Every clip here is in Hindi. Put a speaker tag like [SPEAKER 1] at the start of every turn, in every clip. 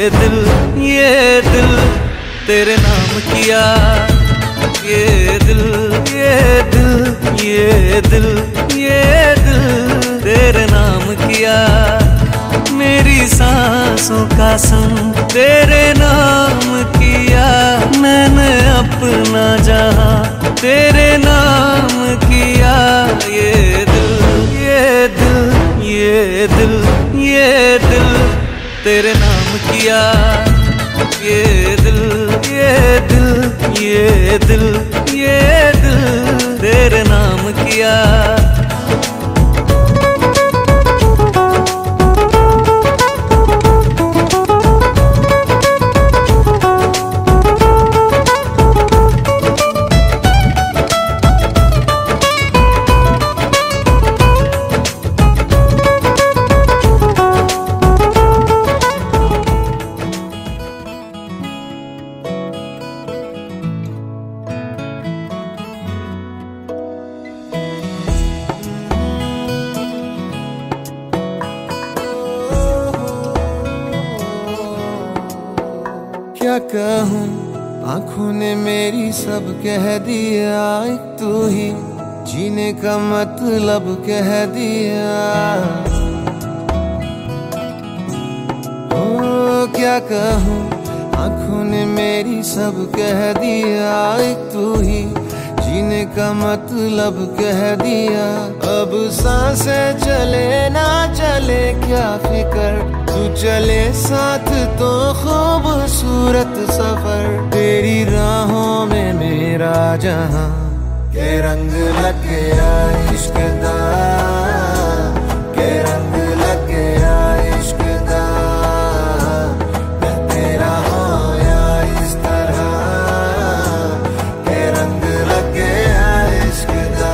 [SPEAKER 1] ये दिल तेरे नाम किया, ये दिल ये दिल ये दिल ये दिल तेरे नाम किया। मेरी सांसों का सम तेरे नाम किया, मैंने अपना जहां तेरे नाम किया। ये दिल ये दिल ये दिल ये दिल तेरे नाम किया, ये दिल ये दिल ये दिल ये दिल तेरे नाम किया।
[SPEAKER 2] क्या कहूँ आँखों ने मेरी सब कह दिया, एक तू ही जीने का मतलब कह दिया। ओ क्या कहूँ आँखों ने मेरी सब कह दिया, एक तू ही जीने का मतलब कह दिया। अब सांसें चले ना चले क्या फिकर, तू चले साथ तो खूबसूरत सफर। तेरी राहों में मेरा जहां के रंग लग गया इश्क दा, के रंग लग गया इश्क दा। मैं तेरा होया इस तरह के रंग लग गया इश्क दा।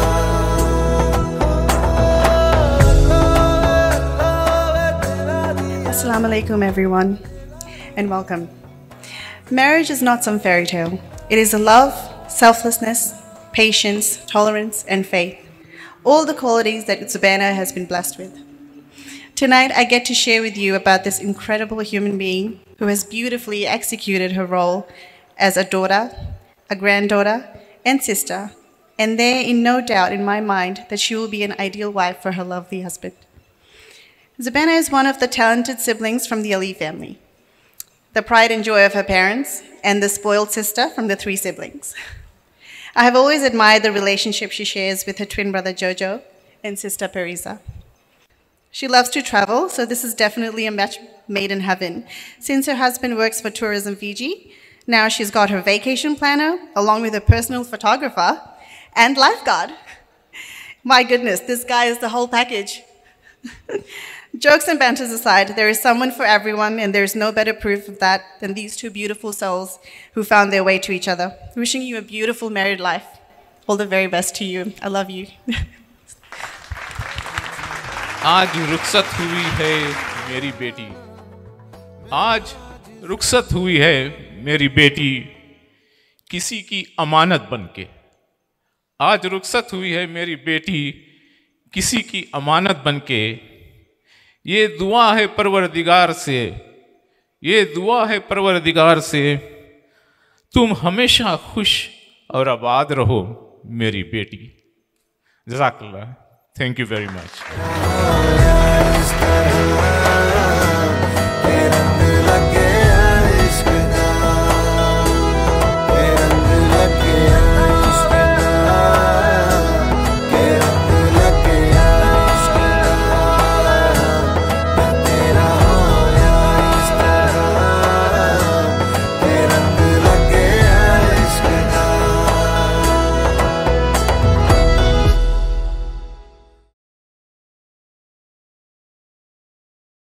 [SPEAKER 3] Assalamu alaikum everyone and welcome. Marriage is not some fairy tale. It is a love, selflessness, patience, tolerance and faith. All the qualities that Zubana has been blessed with. Tonight I get to share with you about this incredible human being who has beautifully executed her role as a daughter, a granddaughter and sister, and there is no doubt in my mind that she will be an ideal wife for her lovely husband. Zubana is one of the talented siblings from the Ali family, the pride and joy of her parents, and the spoiled sister from the 3 siblings. I have always admired the relationship she shares with her twin brother Jojo and sister Parisa. She loves to travel, so this is definitely a match made in heaven. Since her husband works for Tourism Fiji, now she's got her vacation planner, along with her personal photographer and lifeguard. My goodness, this guy is the whole package. Jokes and banters aside, there is someone for everyone, and there is no better proof of that than these 2 beautiful souls who found their way to each other. Wishing you a beautiful married life. All the very best to you. I love you.
[SPEAKER 4] आज रुखसत हुई है मेरी बेटी, आज रुखसत हुई है मेरी बेटी किसी की अमानत बनके। आज रुखसत हुई है मेरी बेटी किसी की अमानत बनके। ये दुआ है परवरदिगार से, ये दुआ है परवरदिगार से, तुम हमेशा खुश और आबाद रहो मेरी बेटी। जज़ाकल्लाह, थैंक यू वेरी मच।